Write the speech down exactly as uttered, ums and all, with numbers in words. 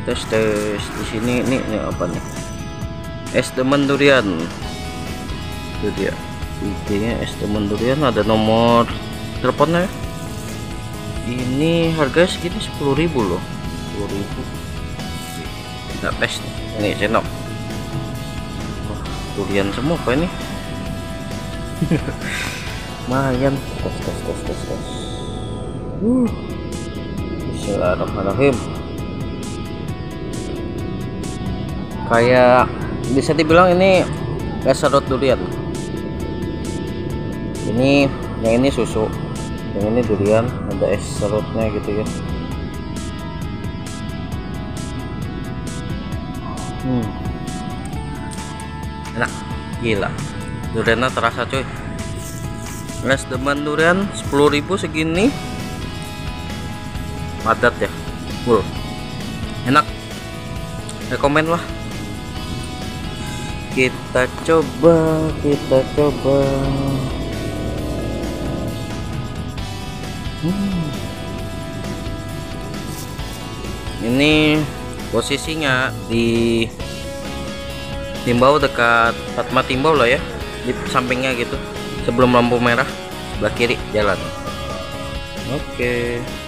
tes tes di sini nih, ini apa nih, es demen durian itu dia, I G-nya es demen durian, ada nomor teleponnya. Ini harganya segini sepuluh ribu loh, sepuluh ribu. Kita tes nih, ini sendok. Wah, durian semua apa ini? Lumayan. Tes tes tes tes tes. Uh. Bismillahirrahmanirrahim. Kayak bisa dibilang ini es serut durian. Ini yang ini susu, yang ini durian, ada es serutnya gitu ya. Hmm, enak, gila. Duriannya terasa cuy. Es demen durian sepuluh ribu segini, padat ya, full, enak, rekomen lah. Kita coba, kita coba. Hmm. Ini posisinya di Timbau, dekat Fatma Timbau lah ya, di sampingnya gitu, sebelum lampu merah sebelah kiri jalan. Oke.